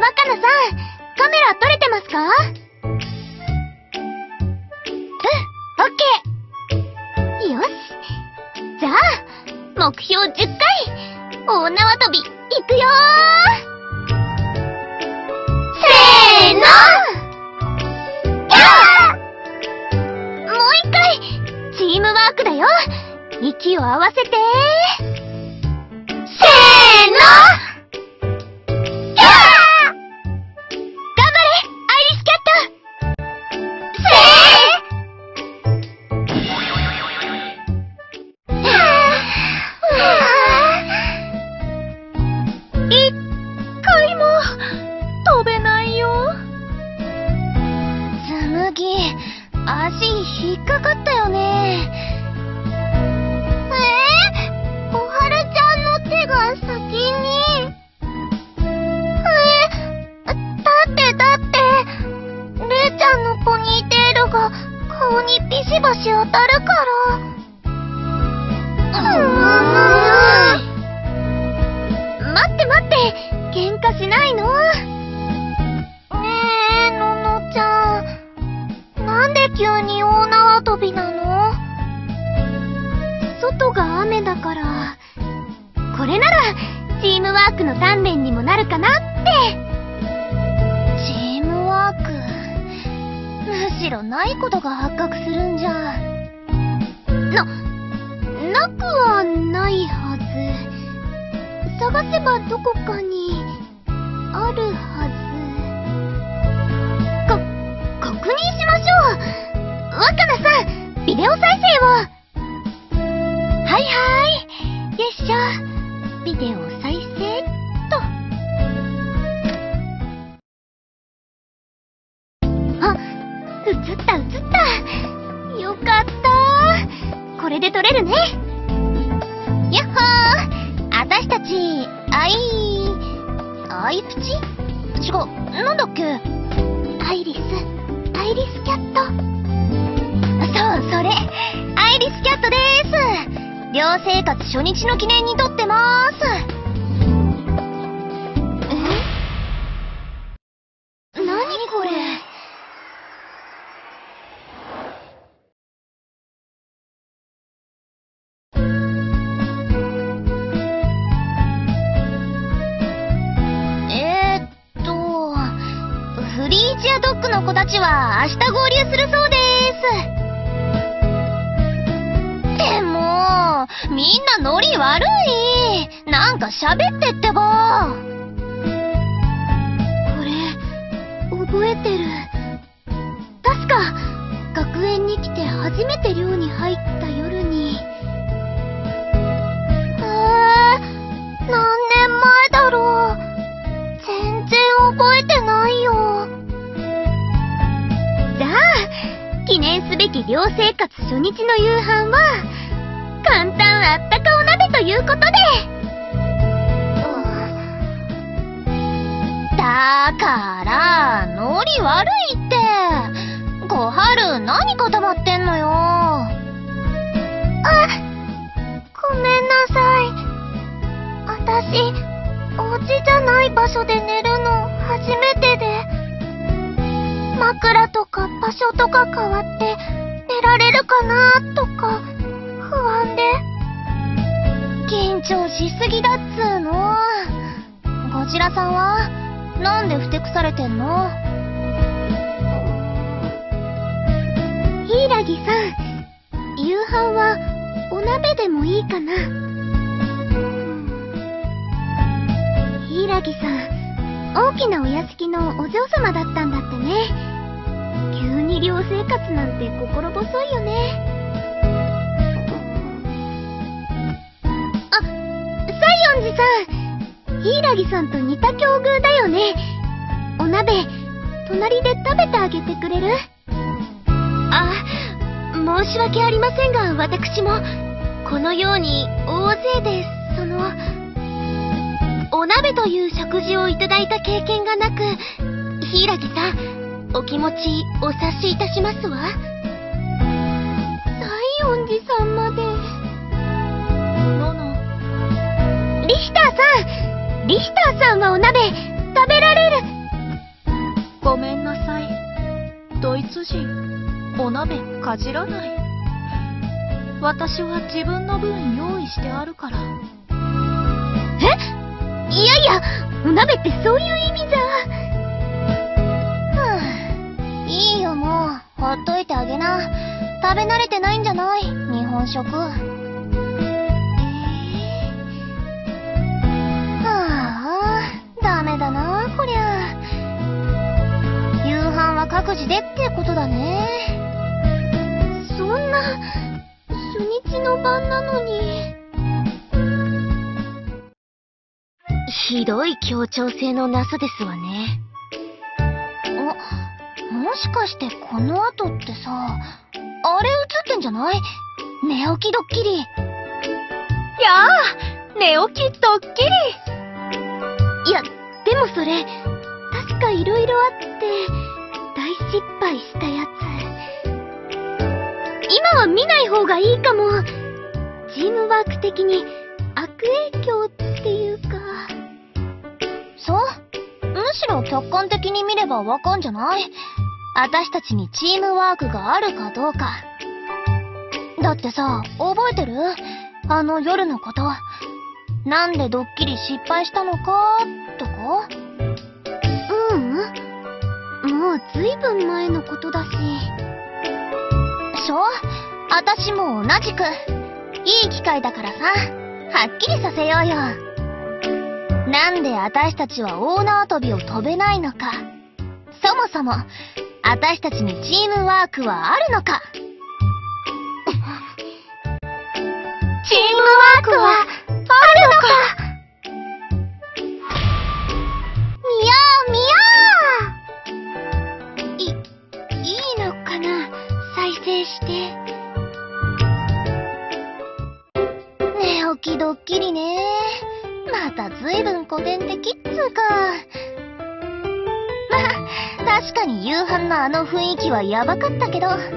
若菜さん、カメラ撮れてますか？オッケー。よし。じゃあ、目標10回、大縄跳び、いくよー。せーの！もう一回、チームワークだよ。息を合わせて。せーの！足引っかかったよね。小春ちゃんの手が先に。だってれいちゃんのポニーテールが顔にビシバシ当たるから。待って、喧嘩しないの？ねえ、ののちゃん。なんで急に大縄跳びなの？外が雨だから。これならチームワークの鍛錬にもなるかなって。チームワーク、むしろないことが発覚するんじゃ。なくはないはず。探せばどこかにあるはず。確認しましょう。若菜さん、ビデオ再生を。はい。よいしょ。ビデオ再生っと。あ、映った。よかった。これで撮れるね。やっほー。あたしたち、アイプチ？違う、なんだっけ？アイリスキャット。そう、それ。アイリスキャットでーす。寮生活初日の記念に撮ってまーす。なにこれ。フリージアドッグの子たちは明日合流するそうでーす。でも、みんなノリ悪い。なんか喋ってってば。これ、覚えてる。確か、学園に来て初めて寮に入った夜に。何年前だろう。全然覚えてないよ。じゃあ、記念すべき寮生活初日の夕飯は、簡単あったかお鍋ということで。だから、ノリ悪いって。小春、何固まってんのよ。ごめんなさい。私、お家じゃない場所で寝るの初めてで。枕とか場所とか変わって寝られるかなとか不安で。緊張しすぎだっつーの。こちらさんはなんでふてくされてんの？柊さん、夕飯はお鍋でもいいかな？柊さん、大きなお屋敷のお嬢様だったんだってね。急に寮生活なんて心細いよね。あ、西園寺さん、柊さんと似た境遇だよね。お鍋、隣で食べてあげてくれる？申し訳ありませんが、私もこのように大勢でお鍋という食事をいただいた経験がなく、柊さん、お気持ちお察しいたしますわ。西園寺さんまで。リヒターさんはお鍋食べられる？ 達人、お鍋かじらない。私は自分の分用意してあるから。 え？いやいや、お鍋ってそういう意味じゃ。いいよもう、ほっといてあげな。食べ慣れてないんじゃない？日本食。ダメだなこりゃ。夕飯は各自でってことだね。そんな、初日の晩なのに。ひどい協調性のなさですわね。もしかしてこの後ってさ、あれ映ってんじゃない？寝起きドッキリ。 やあ、寝起きドッキリ。 いや、でもそれ、確かいろいろあって、大失敗したやつ。今は見ない方がいいかも。チームワーク的に悪影響っていうか。そう？むしろ客観的に見ればわかんじゃない？私たちにチームワークがあるかどうか。だってさ、覚えてる？あの夜のこと。なんでドッキリ失敗したのかとか？もうずいぶん前のことだし。私も同じく。いい機会だからさ、はっきりさせようよ。なんで私たちは大縄跳びを飛べないのか。そもそも、私たちにチームワークはあるのか。チームワークはあるのか。いいのかな、再生して。寝起きドッキリね。またずいぶん古典的っつうか。まあ、確かに夕飯のあの雰囲気はやばかったけど。あ、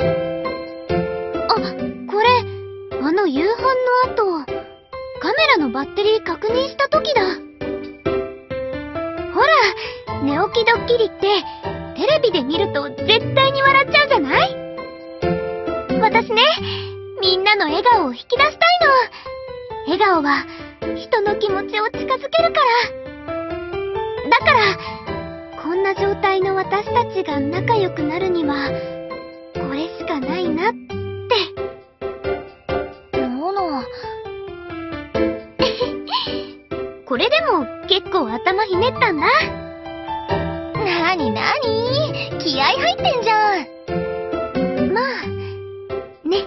これ、あの夕飯の後、カメラのバッテリー確認した時だ。ほら、寝起きドッキリって、テレビで見ると絶対に笑っちゃうじゃない？私ね、みんなの笑顔を引き出したいの。笑顔は人の気持ちを近づけるから。だから、こんな状態の私たちが仲良くなるには、これしかないなって。これでも結構頭ひねったんだ。なに気合入ってんじゃん。まあ、ね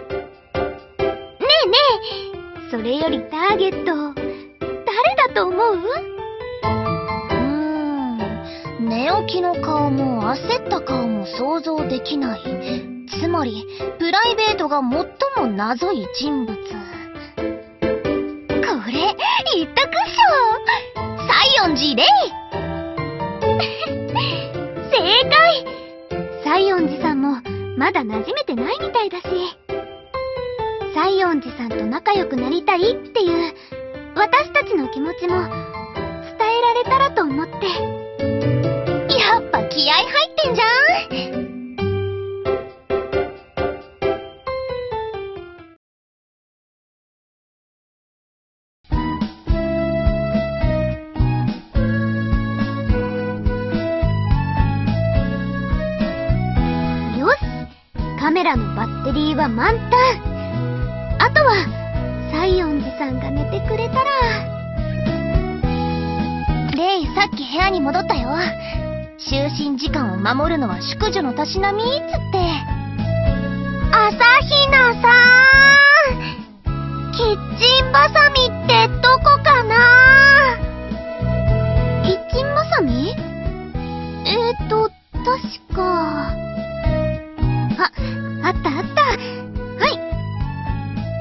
え、それよりターゲット、誰だと思う？寝起きの顔も焦った顔も想像できない。つまり、プライベートが最も謎い人物。これ、言っとくっしょ。西園寺レイ。正解。西園寺さんもまだ馴染めてないみたいだし、西園寺さんと仲良くなりたいっていう私たちの気持ちも伝えられたらと思って。やっぱ気合入ってんじゃん。カメラのバッテリーは満タン。あとは、西園寺さんが寝てくれたら。レイ、さっき部屋に戻ったよ。就寝時間を守るのは淑女のたしなみっつって。朝比奈さん、キッチンバサミってどこかな？キッチンバサミ？確か。あった。はい。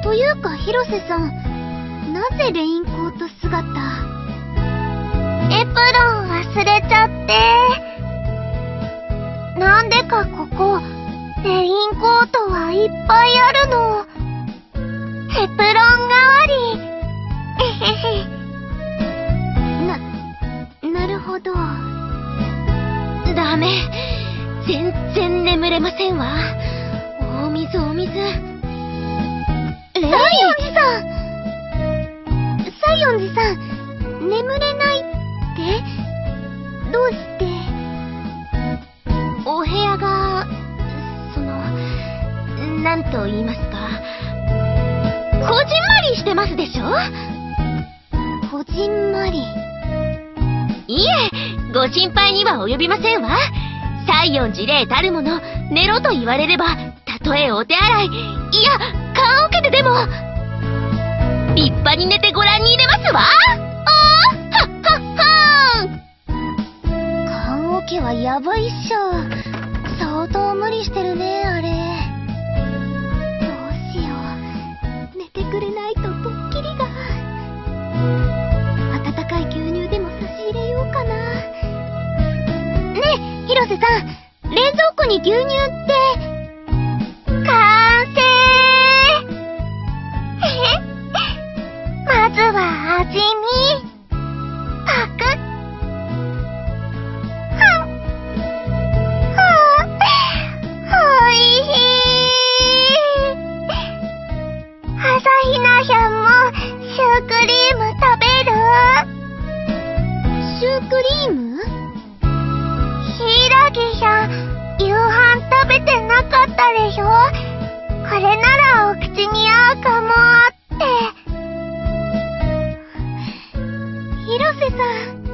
というか、広瀬さん、なぜレインコート姿？エプロン忘れちゃって。なんでかここ、レインコートはいっぱいあるの。エプロン代わり。えへへ。なるほど。ダメ。 全然眠れませんわ。お水お水。西園寺さん、西園寺さん、眠れないってどうして？お部屋が、なんと言いますか、こじんまりしてますでしょ？こじんまり。いえ、ご心配には及びませんわ。西園寺霊たるもの、寝ろと言われれば、たとえお手洗い、いや、棺桶ででも、立派に寝てご覧に入れますわ。はっはっはーん。棺桶はやばいっしょ。相当無理してるね、あれ。どうしよう。寝てくれないとドッキリが。温かい牛乳でも差し入れようかな。ねえ、広瀬さん、冷蔵庫に牛乳って。完成。まずは味見。パクッ。おいしい。朝比奈さんもシュークリーム食べる？シュークリーム？柊さん、夕飯食べてなかったでしょ？これならお口に合うかもって。広瀬さん。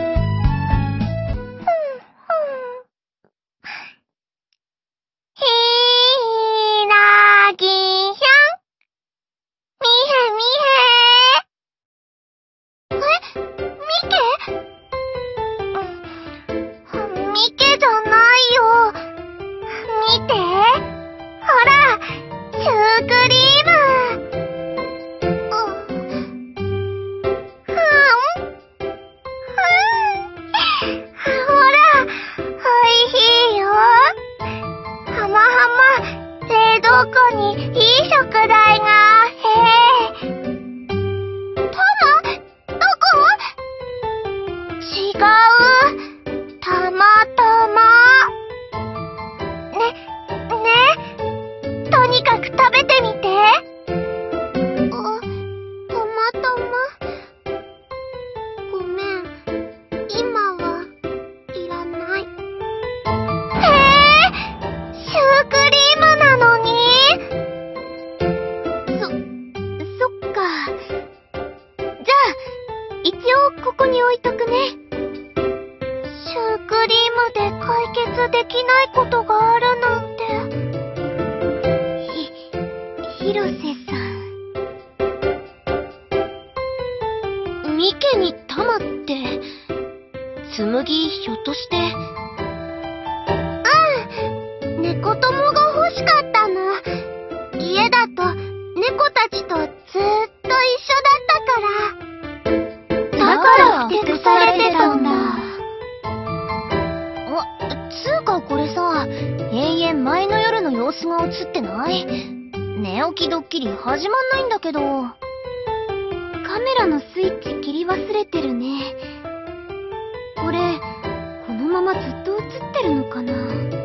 始まんないんだけど。カメラのスイッチ切り忘れてるね。これ、このままずっと映ってるのかな。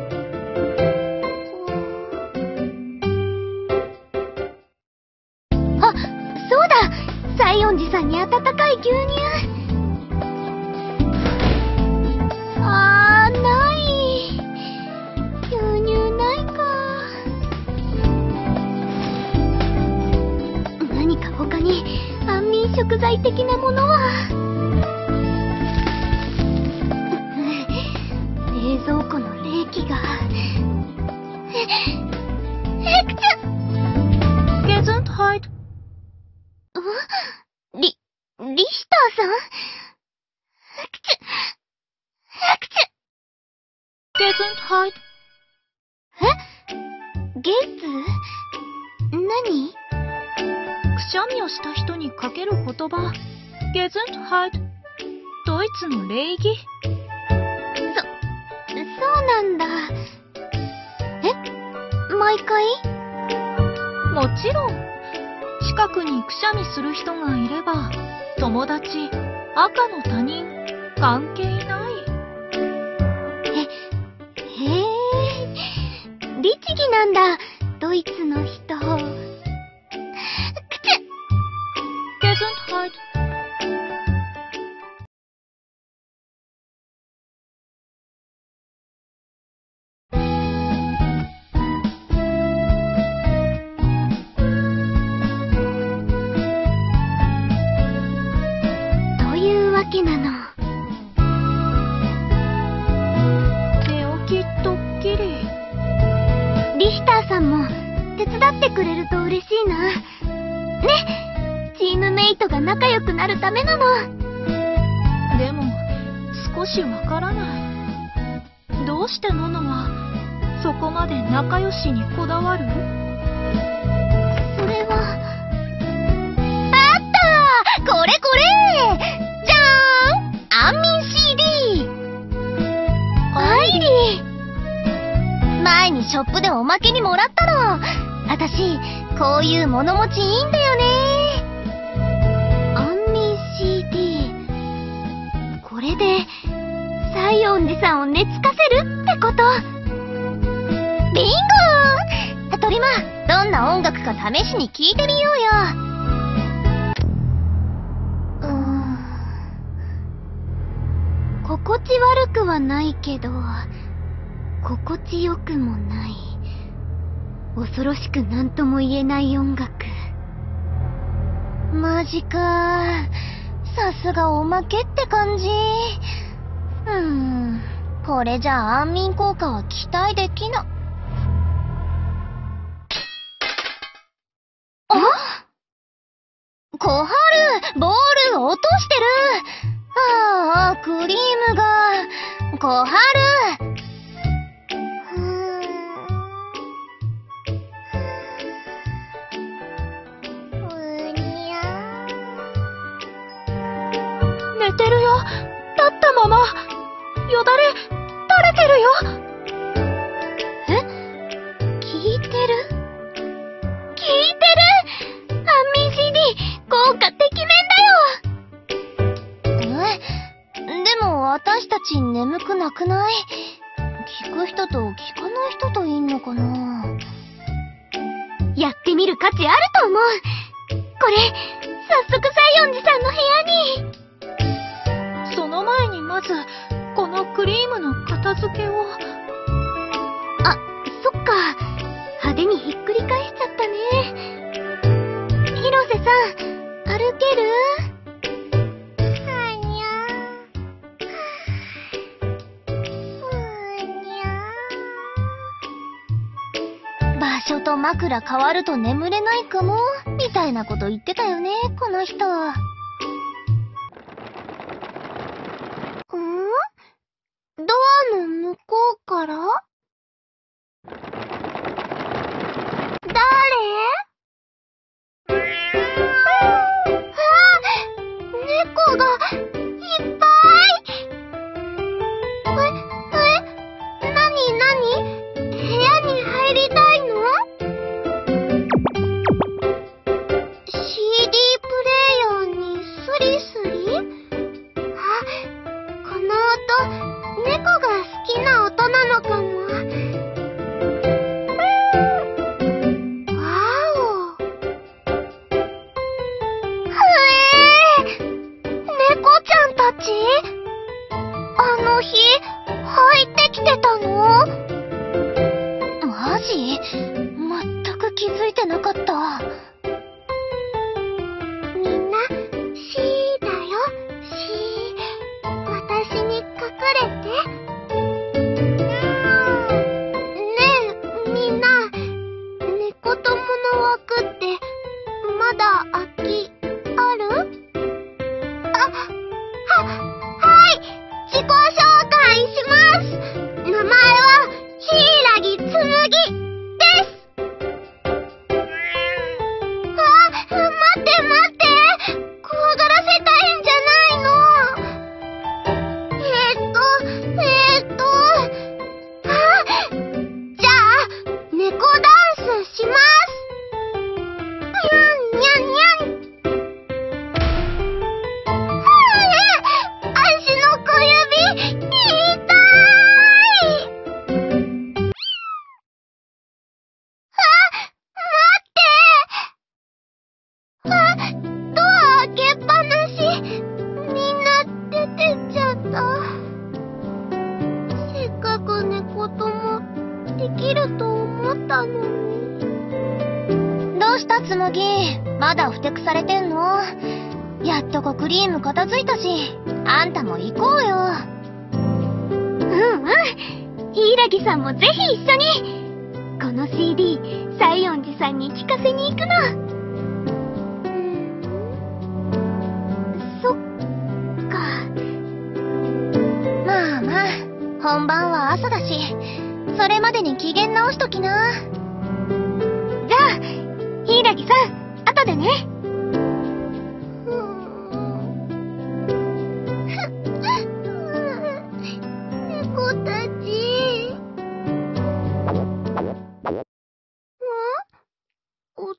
あ、そうだ！西園寺さんに温かい牛乳。ない。牛乳ないか。何か他に安眠食材的なものは。冷蔵庫の冷気が。 Gesundheit。 リヒターさん？ Gesundheit。 ゲス？何？ くしゃみをした人にかける言葉、Gesundheit。ドイツの礼儀。 そうなんだ。毎回？ もちろん。近くにくしゃみする人がいれば、友達、赤の他人、関係ない。 へえ。 律儀なんだ、ドイツの人。 Gesundheit。 というわけなの。 寝起きドッキリ。 リヒターさんも手伝ってくれると嬉しいな。ね、チームメイトが仲良くなるためなの。 でも、少しわからない。どうしてノノは、そこまで仲良しにこだわる？ それは。あった！これこれ！じゃーん！安眠 CD！アイリー！前にショップでおまけにもらったの。あたし、こういう物持ちいいんだよね。安眠 CD。これで、西園寺さんを寝つかせるってこと。ビンゴー！トリマ、どんな音楽か試しに聞いてみようよ。心地悪くはないけど、心地よくもない。恐ろしくなんとも言えない音楽。マジか。さすがおまけって感じ。これじゃ安眠効果は期待できな。あ？小春、ボール落としてる。ああ、クリームが。小春。 寝てるよ。立ったまま。よだれ、垂れてるよ。 え？聞いてる？聞いてる！安眠 CD、効果てきめんだよ！でも私たち眠くなくない？聞く人と聞かない人といんのかな？やってみる価値あると思う。これ、早速西園寺さんの部屋に。 その前にまず、このクリームの片付けを。 あ、そっか。派手にひっくり返しちゃったね。広瀬さん、歩ける？はにゃー。場所と枕変わると眠れないかも、みたいなこと言ってたよね、この人。ドアの向こうから？誰？猫がいっぱい！なに？部屋に入りたいの？ CD プレイヤーにスリスリ？あ、この音、猫が好きな音なのかも。わお。猫ちゃんたち？あの日、入ってきてたの？マジ？全く気づいてなかった。みんな、シーだよ、シー。私に隠れて。みんな、猫友の枠ってまだ空きある？はい、自己紹介します。名前は柊つむぎです。待って、怖がらせたいんじゃないの。じゃあ、猫ダンスします。にゃんにゃんにゃん。足の小指、痛い！ きると思ったのに。どうしたつむぎ、まだふてくされてんの？やっとこクリーム片付いたし、あんたも行こうよ。柊さんもぜひ一緒に。この CD、西園寺さんに聴かせに行くの。そっか。まあまあ、本番は朝だし、それまでに機嫌直しときな。じゃあ、柊さん、後でね。猫たち。音？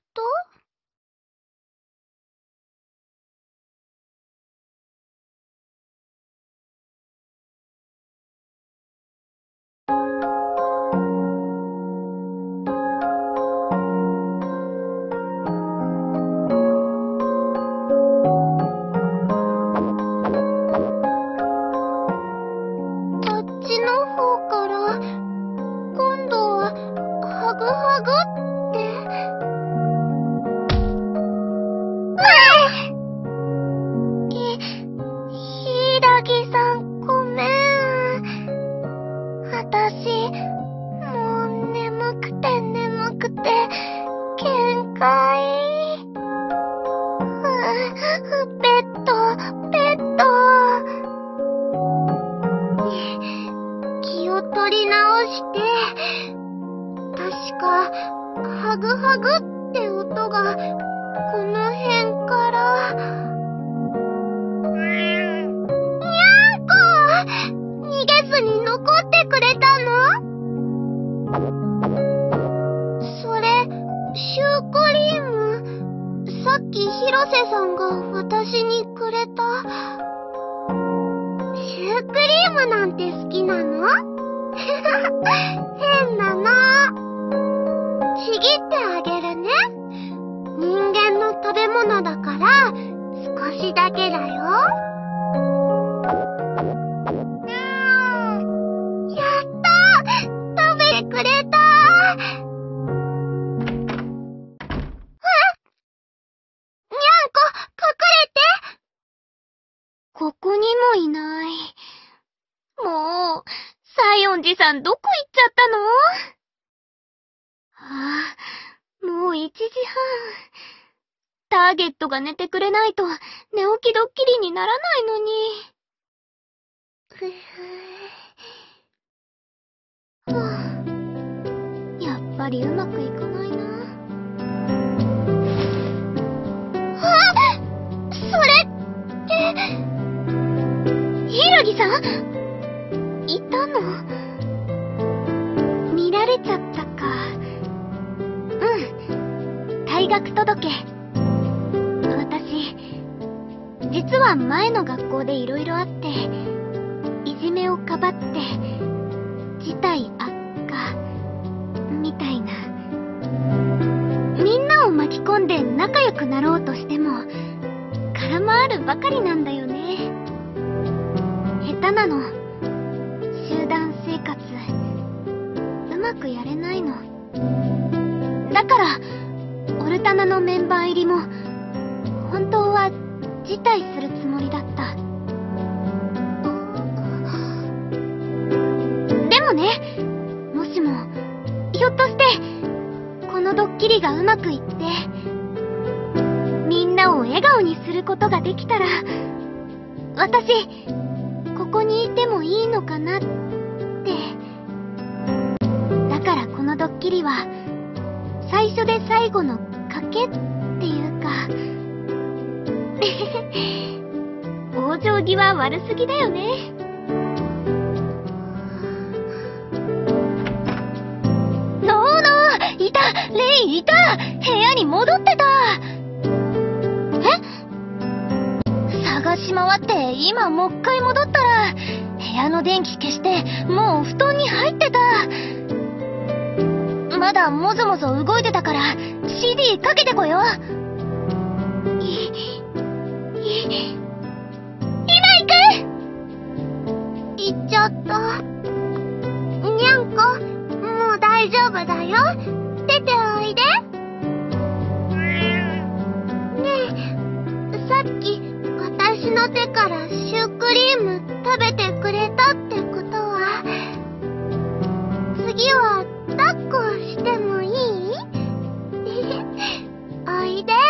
気を取り直して、確か、ハグハグって音が、この辺から。にゃんこ！逃げずに残ってくれたの？それ、シュークリーム。さっき広瀬さんが私にくれた。シュークリームなんて好きなの？変なの。ちぎってあげるね。人間の食べ物だから、少しだけだよ。やったー！食べてくれたー！ここにもいない。もう、西園寺さんどこ行っちゃったの？もう1時半。ターゲットが寝てくれないと寝起きドッキリにならないのに。やっぱりうまくいかないな。それって、柊さん？いたの？見られちゃったか。退学届。私、実は前の学校で色々あって、いじめをかばって、事態悪化、みたいな。みんなを巻き込んで仲良くなろうとしても、空回るばかりなんだよね。下手なの。集団生活、うまくやれないの。だから、オルタナのメンバー入りも、本当は辞退するつもりだった。でもね、もしも、ひょっとして、このドッキリがうまくいって、みんなを笑顔にすることができたら、私、ここにいてもいいのかなって。だからこのドッキリは、最初で最後の賭けっていうか、往生際悪すぎだよね。そうだ！いた！レイいた！部屋に戻ってた！探し回って今もう一回戻ったら、部屋の電気消してもう布団に入ってた。まだもぞもぞ動いてたから CD かけてこよう。今行く！行っちゃった。にゃんこ、もう大丈夫。 夫だよ。出ておいで。ねえ、さっき私の手からシュークリーム食べてくれたってことは、次は抱っこしてもいい？おいで。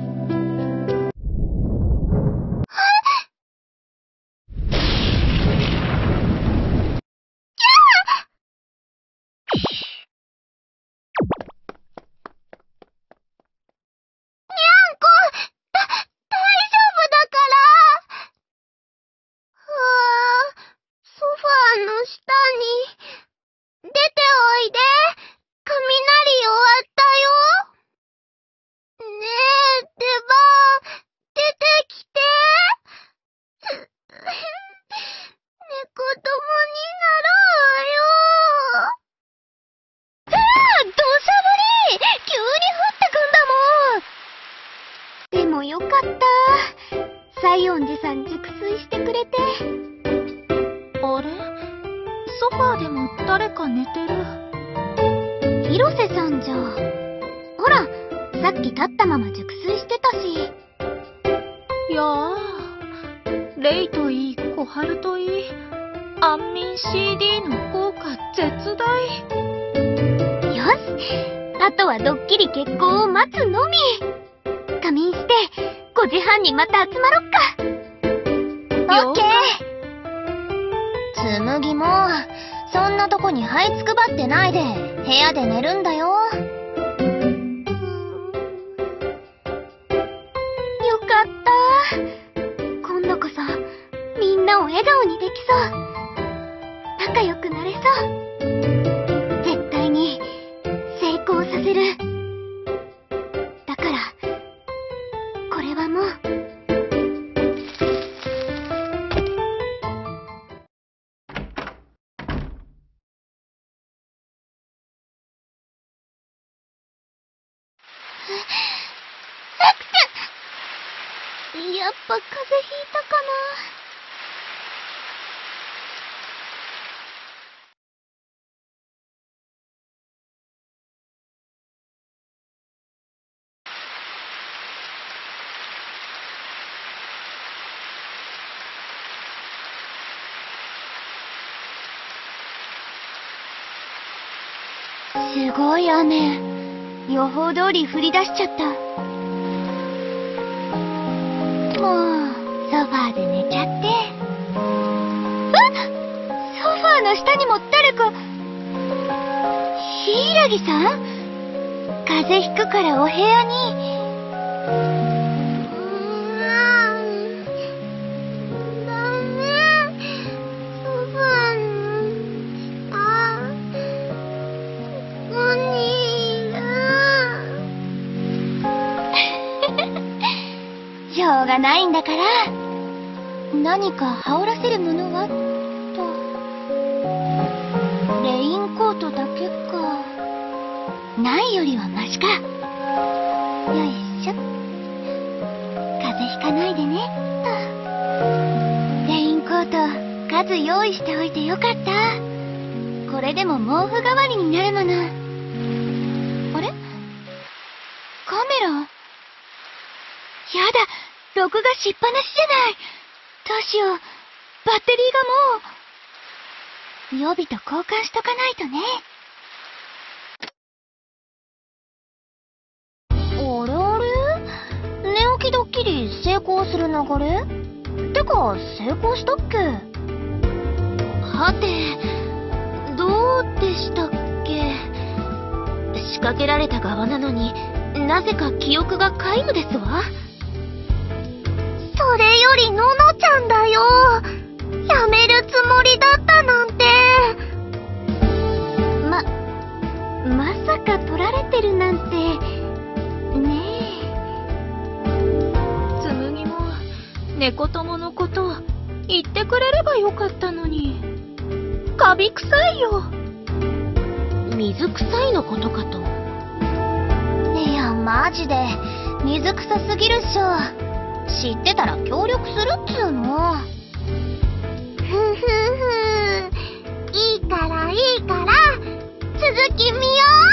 よかった。西園寺さん熟睡してくれて。 あれ？ソファーでも誰か寝てる。 広瀬さんじゃ。ほら、さっき立ったまま熟睡してたし。 いやあ、レイといい、小春といい、安眠 CD の効果絶大。 よし、あとはドッキリ決行を待つのみ。仮眠して5時半にまた集まろっか。オッケー。つむぎもそんなとこに這いつくばってないで部屋で寝るんだよ。よかった。今度こそみんなを笑顔にできそう。仲良くなれそう。絶対に成功させる。だからこれはもうやっぱ風邪ひいたかな。すごい雨。予報通り降り出しちゃった。もうソファーで寝ちゃって。あっ、ソファーの下にも誰か。柊さん？風邪ひくからお部屋に。ダメ。ソファーの下、ここにいる。しょうがないんだから。何か羽織らせるものはと。レインコートだけか。ないよりはマシか。よいしょ。風邪ひかないでね。レインコート数用意しておいてよかった。これでも毛布代わりになるもの。あれ？カメラ？やだ、録画しっぱなしじゃない。どうしよう、バッテリーがもう。予備と交換しとかないとね。あれあれ？寝起きドッキリ成功する流れ？てか、成功したっけ？はて、どうでしたっけ？仕掛けられた側なのになぜか記憶が皆無ですわ。それよりののちゃんだよ。やめるつもりだったなんて。まさか取られてるなんてねえ。 つむぎも猫友のこと言ってくれればよかったのに。カビ臭いよ。 水臭いのことかと。いや、マジで水臭すぎるっしょ。知ってたら協力するっつうの。ふふふ、いいからいいから続き見よう。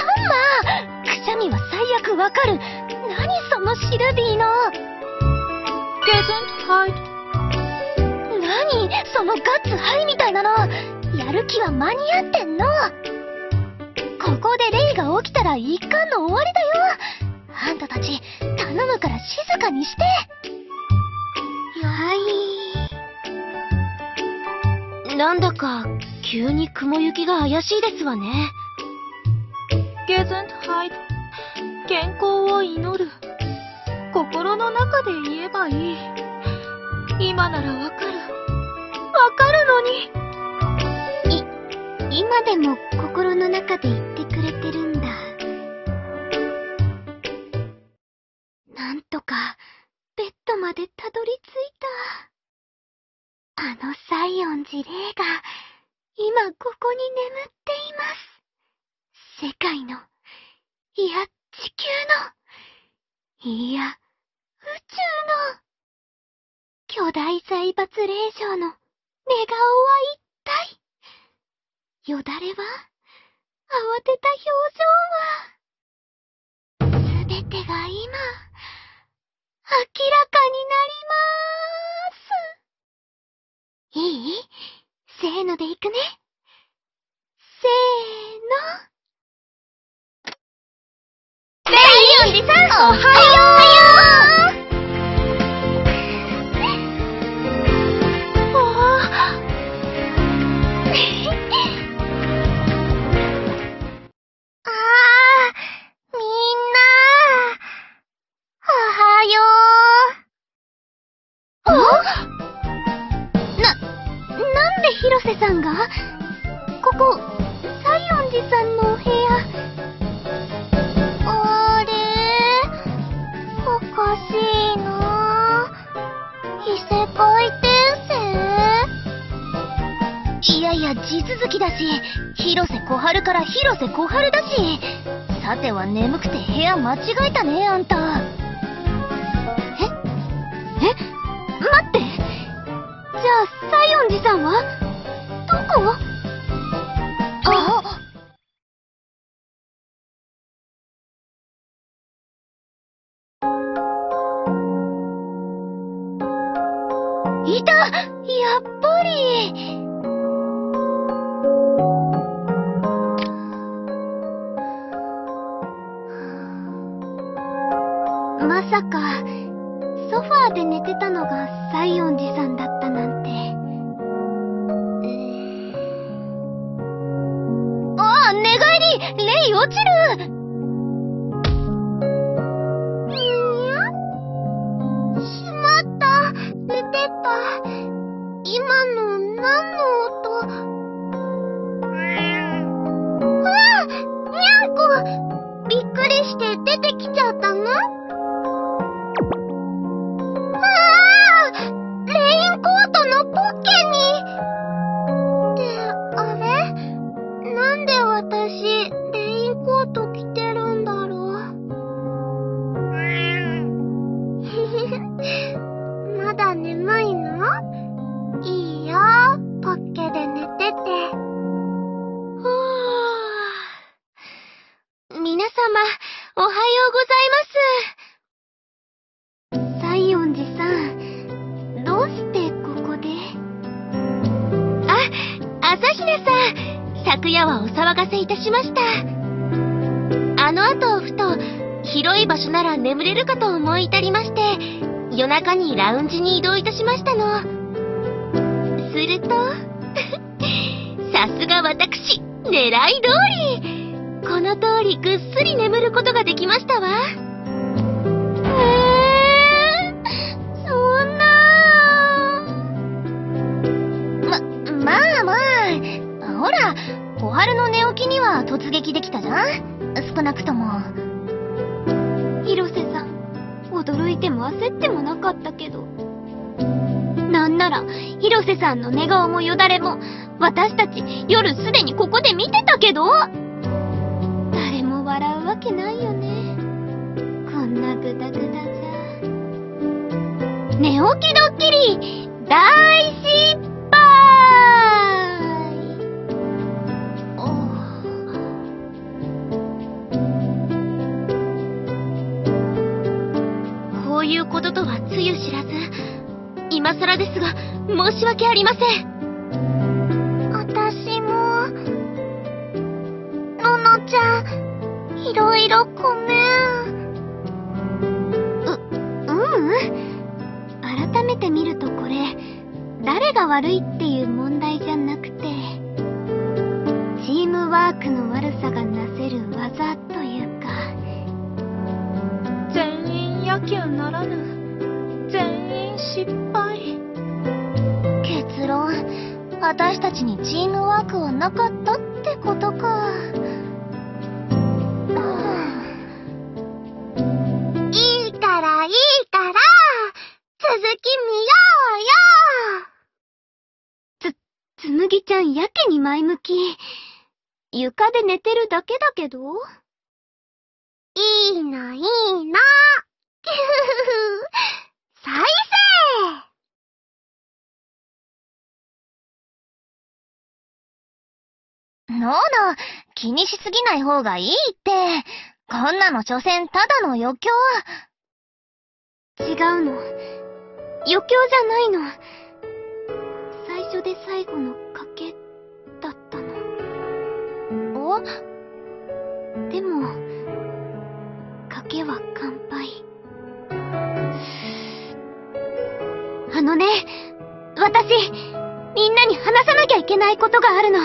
ンマー、くしゃみは最悪わかる。何そのシルビーの。 Gesundheit。 何そのガッツハイみたいなの。やる気は間に合ってんの。ここでレイが起きたら一巻の終わりだよ。あんたたち頼むから静かにして。はい。なんだか急に雲行きが怪しいですわね。 Gesundheit。健康を祈る。心の中で言えばいい。今ならわかる。わかるのに。 今でも心の中で言ってくれてるんだ。なんとかベッドまでたどり着いた。あの西園寺霊が今ここに眠っています。世界の、いや地球の、いや宇宙の巨大財閥霊障の寝顔は一体。よだれは、慌てた表情は、すべてが今、明らかになります。いい？せーのでいくね。せーの。レイヨンジさん、おはよう。なんで広瀬さんが？ここ、西園寺さんのお部屋。あれ？おかしいな。異世界転生？いやいや、地続きだし、広瀬小春から広瀬小春だし。さては眠くて部屋間違えたね、あんた。待って。じゃあ、西園寺さんはどこ？いた！やっぱり！まさか、ソファーで寝てたのが西園寺さんだったなんて。ああ、寝返り！レイ落ちる！しまった。寝てた。今の何の音？ああ！にゃんこ！びっくりして出てきちゃったの？まだ眠いの？いいよ、ポッケで寝てて。皆様、おはようございます。西園寺さん、どうしてここで？あ、朝比奈さん、昨夜はお騒がせいたしました。あの後、ふと、広い場所なら眠れるかと思い至りまして、夜中にラウンジに移動いたしましたの。すると、さすが私、狙い通り。この通りぐっすり眠ることができましたわ。そんな。まあ。ほら、小春の寝起きには突撃できたじゃん？少なくとも。広瀬さん、驚いても焦ってもなかったけど。なんなら、広瀬さんの寝顔もよだれも、私たち夜すでにここで見てたけど。誰も笑うわけないよね。こんなグダグダじゃ。寝起きドッキリ、大失敗！ いうこととはつゆ知らず、今更ですが申し訳ありません。 私も、ののちゃん、いろいろごめん。改めて見るとこれ、誰が悪いっていう問題じゃなくて、チームワークの悪さがなせる技というか。 全員野球ならぬ、全員失敗。 結論、私たちにチームワークはなかったってことか。いいからいいから、続き見ようよ。つむぎちゃんやけに前向き。床で寝てるだけだけど。いいのいいの。再生。ノーノ、気にしすぎない方がいいって。こんなの所詮ただの余興。違うの。余興じゃないの。最初で最後の賭けだったの。お？でも、賭けは乾杯。私、みんなに話さなきゃいけないことがあるの。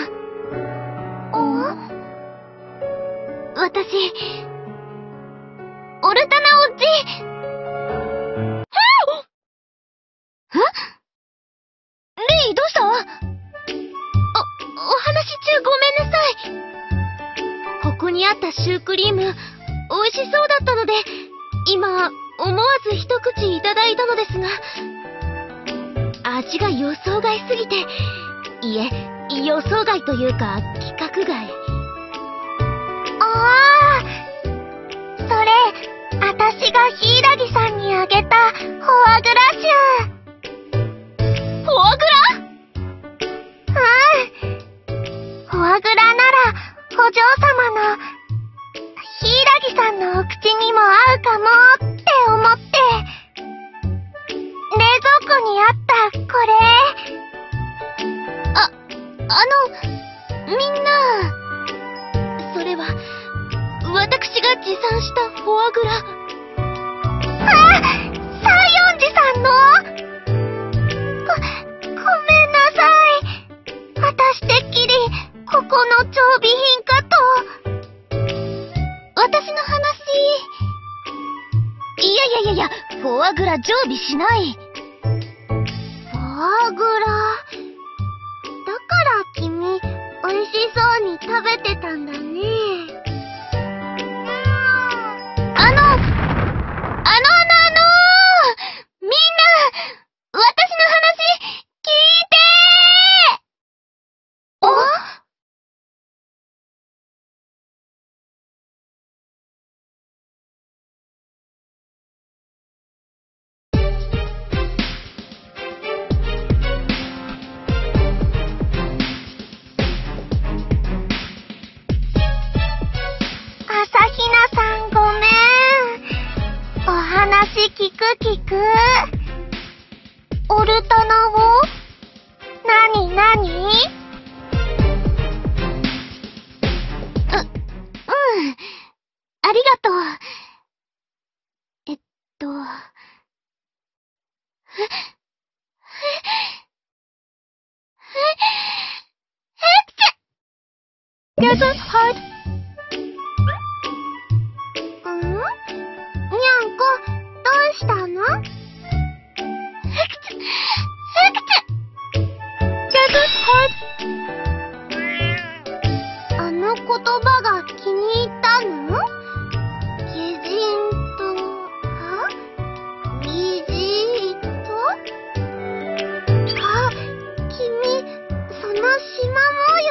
私、オルタナおじ、レイ、どうした？お話中ごめんなさい。ここにあったシュークリーム、美味しそうだったので、今、思わず一口いただいたのですが、味が予想外すぎて、いえ、予想外というか、規格外。それ、私がヒイラギさんにあげたフォアグラシュー。フォアグラ？フォアグラなら、お嬢様の、ヒイラギさんのお口にも合うかもって思って、冷蔵庫にあったこれ。みんな、それは、私が持参したフォアグラ。西園寺さんの？ごめんなさい。私てっきり、ここの常備品かと。私の話。いや、フォアグラ常備しない。フォアグラ。だから君、美味しそうに食べてたんだね。みんな、私の話、聞いてー！朝比奈さんごめん。お話聞く。オルタナを？なに？ありがとう。 There's a heart. にゃんこ、どうしたの？あの言葉が気に入ったの？擬人と、擬人と？君、その縞模様。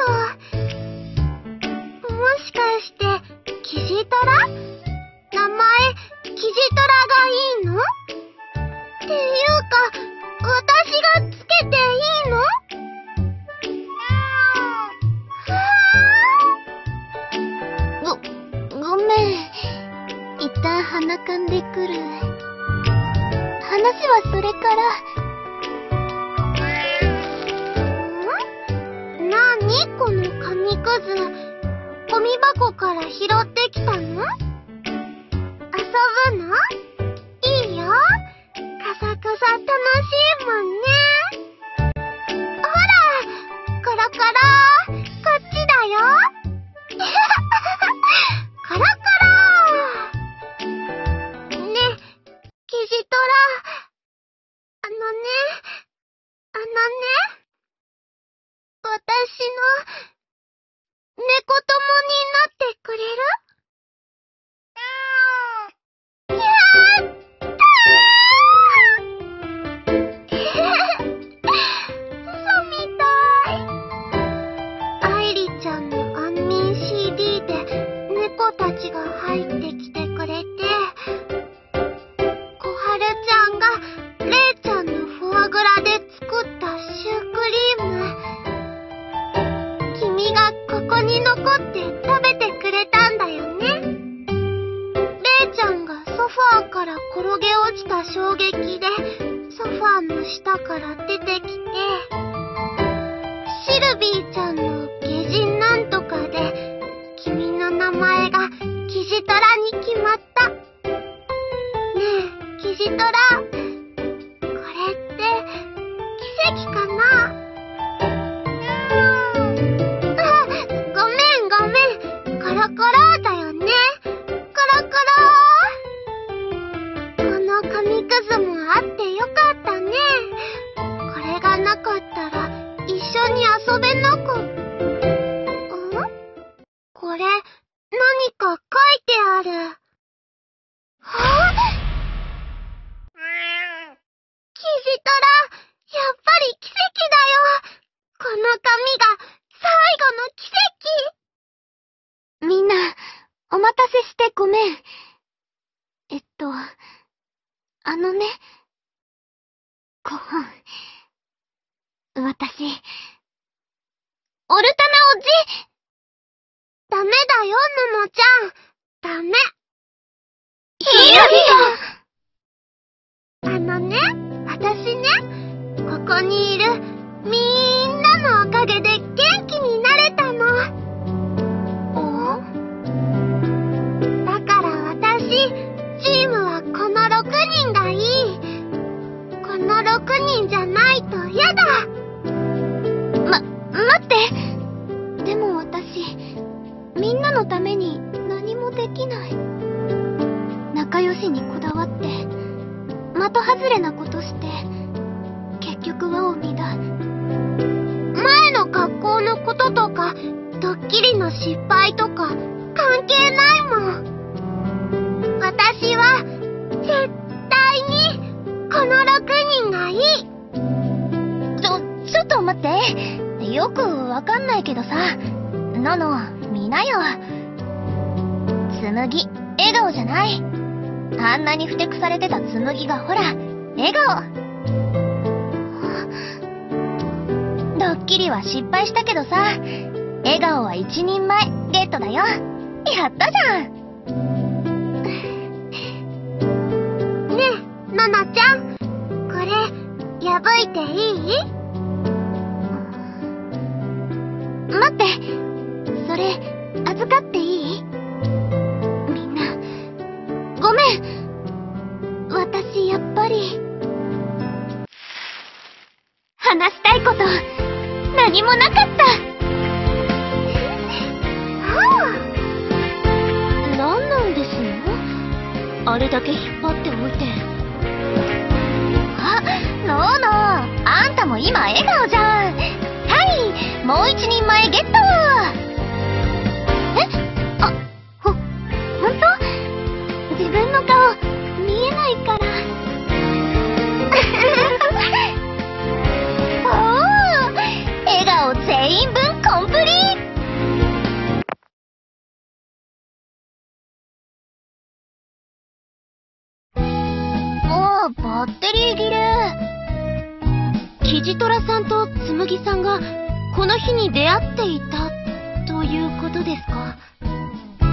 もしかして、キジトラ？名前、キジトラがいいの？っていうか、私がつけていいの？ごめん。一旦鼻かんでくる。 話はそれから。なにこの紙くず。ゴミ箱から拾ってきたの？遊ぶの？いいよ。カサカサ楽しいもんね。ほら、コロコロ、こっちだよ。コロコロ。ねえ、キジトラ。私の猫友になってくれる？やったー嘘みたい。愛梨ちゃんの安眠 CD で猫たちが入ってきてくれて、小春ちゃんがれいちゃんのフォアグラで作ったシュークリーム。君がここに残って食べてくれたんだよね。れいちゃんがソファーから転げ落ちた衝撃でソファーの下から出てきて、シルビーちゃんの下人なんとかで君の名前がキジトラに決まった。ねえ、キジトラ、これって奇跡かな？コロコロだよね。コロコロ。この紙くずもあってよかったね。これがなかったら一緒に遊べなかった。これ、何か書いてある。はぁ？キジトラ、やっぱり奇跡だよ。この紙が最後の奇跡。みんな、お待たせしてごめん。ごはん。私、オルタナおじ！ダメだよ、ののちゃん。ダメ。私ね、ここにいるみんなのおかげで元気になれたの。だから私、チームはこの6人がいい。この6人じゃないと嫌だ。待って。でも私、みんなのために何もできない。仲良しにこだわって、的外れなことして、結局はを乱前の学校のこととか、ドッキリの失敗とか、関係ないもん。私は、絶対に、この6人がいい。ちょっと待って。よくわかんないけどさ。のの、見なよ。つむぎ、笑顔じゃない。あんなにふてくされてたつむぎがほら、笑顔。ドッキリは失敗したけどさ、笑顔は一人前ゲットだよ。やったじゃん。ねえ、ののちゃん、これ破いていい？待って、それ預かっていい？みんな、ごめん。私やっぱり話したいこと何もなかった。何なんですの？あれだけ引っ張っておいて。あ、ノーノー、あんたも今笑顔じゃん。はい、もう一人前ゲット。ほんと？自分の顔見えないから。おー、笑顔全員分コンプリート。もうバッテリー切れ。キジトラさんとつむぎさんがこの日に出会っていたということですか？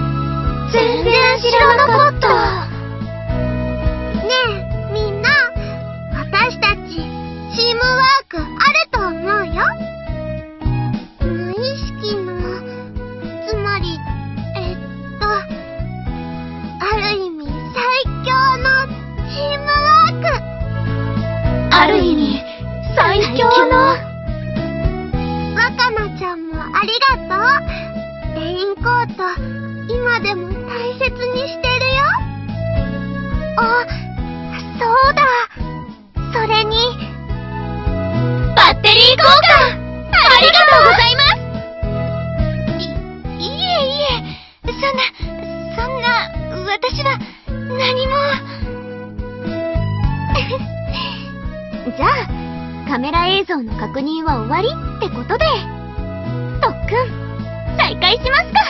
全然知らなかった。ねえ、みんな、 でも大切にしてるよ。あ、そうだ。それに、 バッテリー交換ありがとうございます。いえ、そんな、私は、何も。じゃあ、カメラ映像の確認は終わりってことで、特訓、再開しますか。